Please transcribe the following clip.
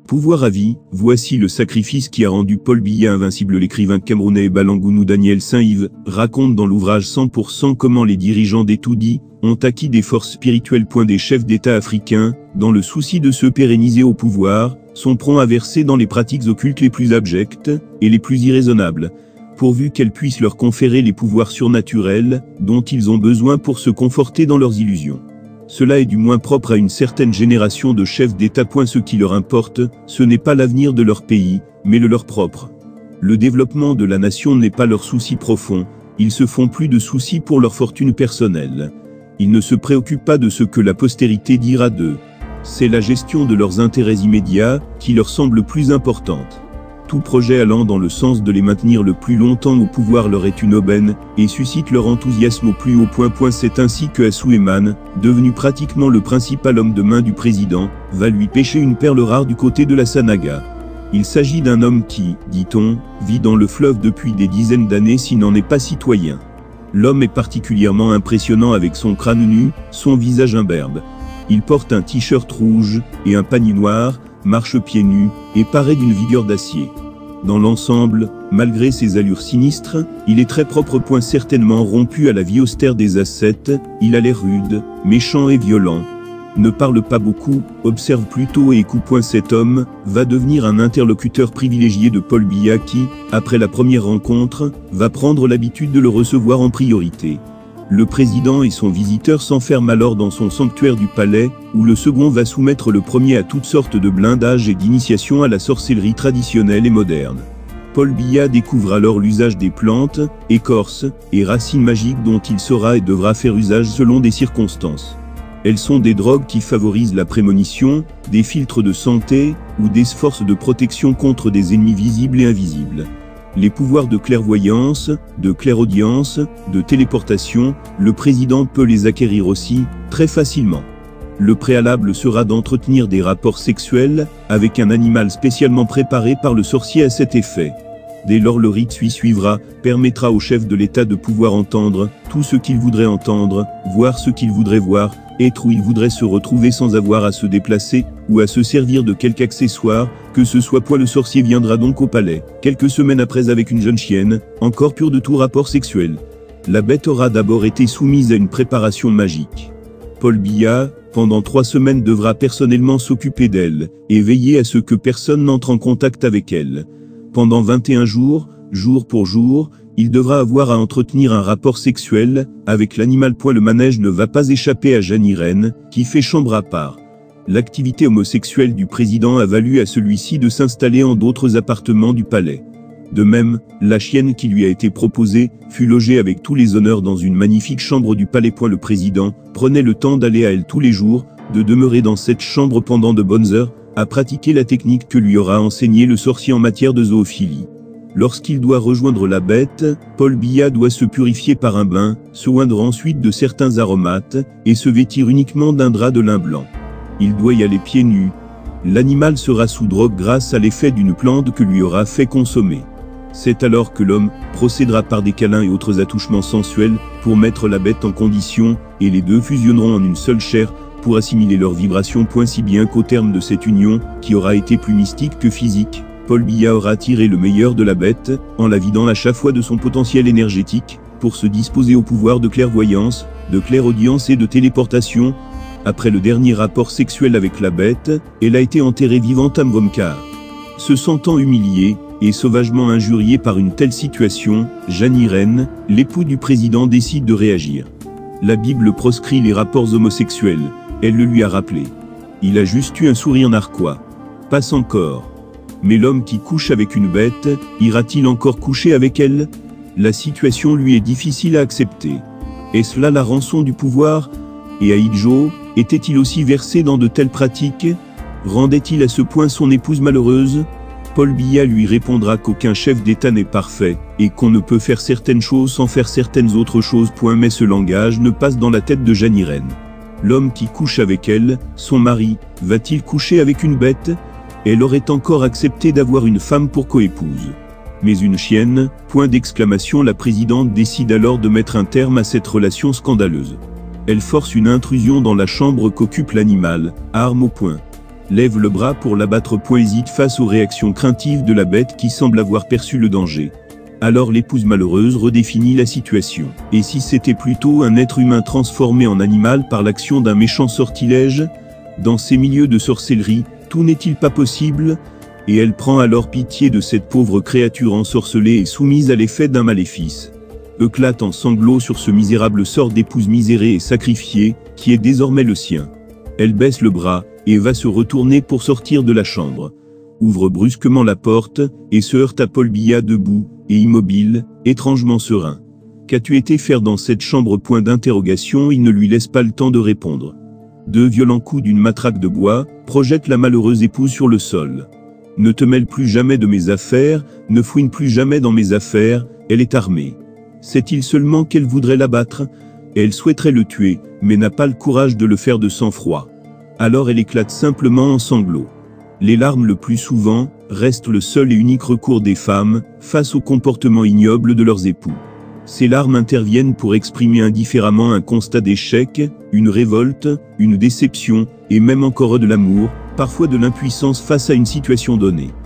Pouvoir à vie, voici le sacrifice qui a rendu Paul Biya invincible. L'écrivain camerounais Balangounou Daniel Saint-Yves raconte dans l'ouvrage 100% comment les dirigeants des Toudi ont acquis des forces spirituelles. Des chefs d'État africains, dans le souci de se pérenniser au pouvoir, sont prompts à verser dans les pratiques occultes les plus abjectes et les plus irraisonnables, pourvu qu'elles puissent leur conférer les pouvoirs surnaturels dont ils ont besoin pour se conforter dans leurs illusions. Cela est du moins propre à une certaine génération de chefs d'État. Ce qui leur importe, ce n'est pas l'avenir de leur pays, mais le leur propre. Le développement de la nation n'est pas leur souci profond, ils se font plus de soucis pour leur fortune personnelle. Ils ne se préoccupent pas de ce que la postérité dira d'eux. C'est la gestion de leurs intérêts immédiats qui leur semble plus importante. Tout projet allant dans le sens de les maintenir le plus longtemps au pouvoir leur est une aubaine, et suscite leur enthousiasme au plus haut point. C'est ainsi que Assoueman, devenu pratiquement le principal homme de main du président, va lui pêcher une perle rare du côté de la Sanaga. Il s'agit d'un homme qui, dit-on, vit dans le fleuve depuis des dizaines d'années s'il n'en est pas citoyen. L'homme est particulièrement impressionnant avec son crâne nu, son visage imberbe. Il porte un t-shirt rouge et un panier noir, marche pieds nus, et paraît d'une vigueur d'acier. Dans l'ensemble, malgré ses allures sinistres, il est très propre. Certainement rompu à la vie austère des ascètes, il a l'air rude, méchant et violent. Ne parle pas beaucoup, observe plutôt et écoute. Cet homme va devenir un interlocuteur privilégié de Paul Biya qui, après la première rencontre, va prendre l'habitude de le recevoir en priorité. Le président et son visiteur s'enferment alors dans son sanctuaire du palais, où le second va soumettre le premier à toutes sortes de blindages et d'initiation à la sorcellerie traditionnelle et moderne. Paul Biya découvre alors l'usage des plantes, écorces et racines magiques dont il saura et devra faire usage selon des circonstances. Elles sont des drogues qui favorisent la prémonition, des filtres de santé ou des forces de protection contre des ennemis visibles et invisibles. Les pouvoirs de clairvoyance, de clairaudience, de téléportation, le président peut les acquérir aussi, très facilement. Le préalable sera d'entretenir des rapports sexuels, avec un animal spécialement préparé par le sorcier à cet effet. Dès lors le rite suivra, permettra au chef de l'État de pouvoir entendre tout ce qu'il voudrait entendre, voir ce qu'il voudrait voir, être où il voudrait se retrouver sans avoir à se déplacer, ou à se servir de quelque accessoire, que ce soit. Le sorcier viendra donc au palais, quelques semaines après avec une jeune chienne, encore pure de tout rapport sexuel. La bête aura d'abord été soumise à une préparation magique. Paul Biya, pendant 3 semaines devra personnellement s'occuper d'elle, et veiller à ce que personne n'entre en contact avec elle. Pendant 21 jours, jour pour jour, il devra avoir à entretenir un rapport sexuel avec l'animal. Le manège ne va pas échapper à Jeanne-Irène, qui fait chambre à part. L'activité homosexuelle du président a valu à celui-ci de s'installer en d'autres appartements du palais. De même, la chienne qui lui a été proposée fut logée avec tous les honneurs dans une magnifique chambre du palais. Le président prenait le temps d'aller à elle tous les jours, de demeurer dans cette chambre pendant de bonnes heures, à pratiquer la technique que lui aura enseignée le sorcier en matière de zoophilie. Lorsqu'il doit rejoindre la bête, Paul Biya doit se purifier par un bain, se oindre ensuite de certains aromates, et se vêtir uniquement d'un drap de lin blanc. Il doit y aller pieds nus. L'animal sera sous drogue grâce à l'effet d'une plante que lui aura fait consommer. C'est alors que l'homme procédera par des câlins et autres attouchements sensuels pour mettre la bête en condition, et les deux fusionneront en une seule chair pour assimiler leurs vibrations. Si bien qu'au terme de cette union, qui aura été plus mystique que physique, Paul Biya aura tiré le meilleur de la bête, en la vidant à chaque fois de son potentiel énergétique, pour se disposer au pouvoir de clairvoyance, de clairaudience et de téléportation. Après le dernier rapport sexuel avec la bête, elle a été enterrée vivante à Mvomkar. Se sentant humiliée et sauvagement injuriée par une telle situation, Jeanne-Irène, l'époux du président, décide de réagir. La Bible proscrit les rapports homosexuels, elle le lui a rappelé. Il a juste eu un sourire narquois. Passe encore. Mais l'homme qui couche avec une bête, ira-t-il encore coucher avec elle? La situation lui est difficile à accepter. Est-ce là la rançon du pouvoir? Et Aïdjo, était-il aussi versé dans de telles pratiques? Rendait-il à ce point son épouse malheureuse? Paul Biya lui répondra qu'aucun chef d'État n'est parfait, et qu'on ne peut faire certaines choses sans faire certaines autres choses. Mais ce langage ne passe dans la tête de Jeanne-Irène. L'homme qui couche avec elle, son mari, va-t-il coucher avec une bête? Elle aurait encore accepté d'avoir une femme pour coépouse. Mais une chienne, point d'exclamation. La présidente décide alors de mettre un terme à cette relation scandaleuse. Elle force une intrusion dans la chambre qu'occupe l'animal, arme au poing. lève le bras pour l'abattre, hésite face aux réactions craintives de la bête qui semble avoir perçu le danger. Alors l'épouse malheureuse redéfinit la situation. Et si c'était plutôt un être humain transformé en animal par l'action d'un méchant sortilège? Dans ces milieux de sorcellerie, tout n'est-il pas possible? Et elle prend alors pitié de cette pauvre créature ensorcelée et soumise à l'effet d'un maléfice. Éclate en sanglots sur ce misérable sort d'épouse misérée et sacrifiée, qui est désormais le sien. Elle baisse le bras, et va se retourner pour sortir de la chambre. Ouvre brusquement la porte, et se heurte à Paul Biya debout, et immobile, étrangement serein. Qu'as-tu été faire dans cette chambre? Point d'interrogation. Il ne lui laisse pas le temps de répondre. Deux violents coups d'une matraque de bois projettent la malheureuse épouse sur le sol. Ne te mêle plus jamais de mes affaires, ne fouine plus jamais dans mes affaires, elle est armée. Sait-il seulement qu'elle voudrait l'abattre? Elle souhaiterait le tuer, mais n'a pas le courage de le faire de sang-froid. Alors elle éclate simplement en sanglots. Les larmes le plus souvent restent le seul et unique recours des femmes face au comportement ignoble de leurs époux. Ces larmes interviennent pour exprimer indifféremment un constat d'échec, une révolte, une déception, et même encore de l'amour, parfois de l'impuissance face à une situation donnée.